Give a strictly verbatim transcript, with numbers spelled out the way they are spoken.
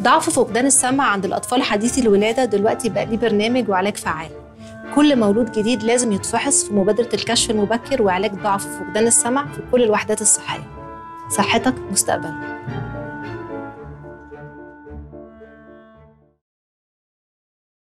ضعف فقدان السمع عند الأطفال حديثي الولادة دلوقتي بقى ليه برنامج وعلاج فعال. كل مولود جديد لازم يتفحص في مبادرة الكشف المبكر وعلاج ضعف فقدان السمع في كل الوحدات الصحية. صحتك مستقبل.